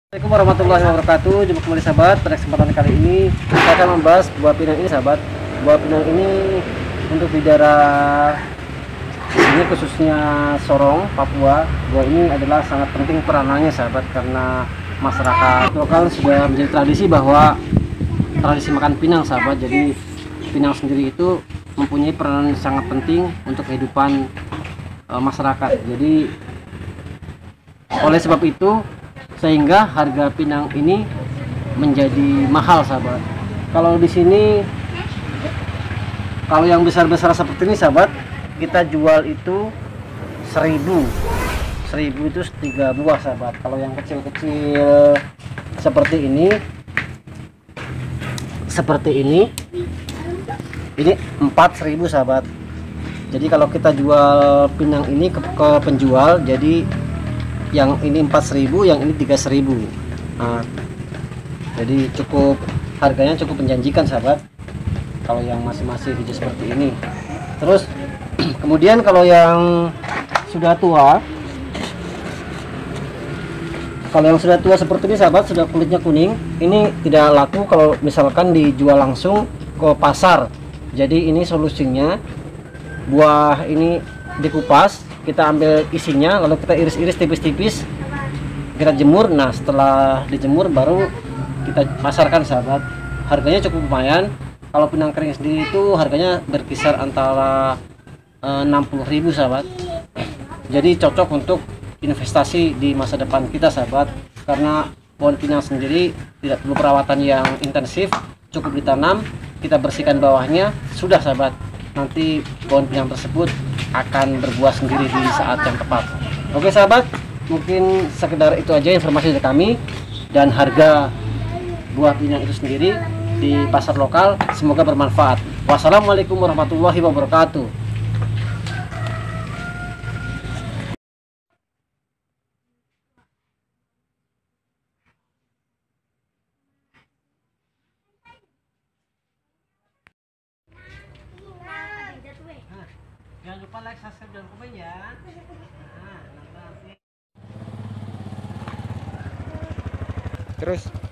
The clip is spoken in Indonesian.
Assalamualaikum warahmatullahi wabarakatuh. Jumpa kembali sahabat. Pada kesempatan kali ini kita akan membahas buah pinang ini sahabat. Buah pinang ini untuk di daerah ini khususnya Sorong, Papua. Buah ini adalah sangat penting peranannya sahabat, karena masyarakat lokal sudah menjadi tradisi bahwa tradisi makan pinang sahabat. Jadi pinang sendiri itu mempunyai peranan sangat penting untuk kehidupan masyarakat. Jadi oleh sebab itu sehingga harga pinang ini menjadi mahal sahabat. Kalau di sini, kalau yang besar-besar seperti ini sahabat, kita jual itu 1000 itu 3 buah sahabat. Kalau yang kecil-kecil seperti ini ini 4000 sahabat. Jadi kalau kita jual pinang ini ke penjual, jadi yang ini 4000, yang ini 3000. Nah, jadi harganya cukup menjanjikan sahabat kalau yang masih hijau seperti ini. Terus kemudian kalau yang sudah tua, seperti ini sahabat, sudah kulitnya kuning, ini tidak laku kalau misalkan dijual langsung ke pasar. Jadi ini solusinya, buah ini dikupas, kita ambil isinya, lalu kita iris-iris tipis-tipis, kita jemur. Nah, setelah dijemur baru kita pasarkan sahabat. Harganya cukup lumayan. Kalau pinang kering sendiri itu harganya berkisar antara 60.000 sahabat. Jadi cocok untuk investasi di masa depan kita sahabat, karena pohon pinang sendiri tidak perlu perawatan yang intensif, cukup ditanam, kita bersihkan bawahnya, sudah sahabat. Nanti pohon pinang tersebut akan berbuah sendiri di saat yang tepat. Oke sahabat, mungkin sekedar itu aja informasi dari kami, dan harga buah pinang itu sendiri di pasar lokal. Semoga bermanfaat. Wassalamualaikum warahmatullahi wabarakatuh. Jangan lupa like, subscribe, dan komen ya. Terus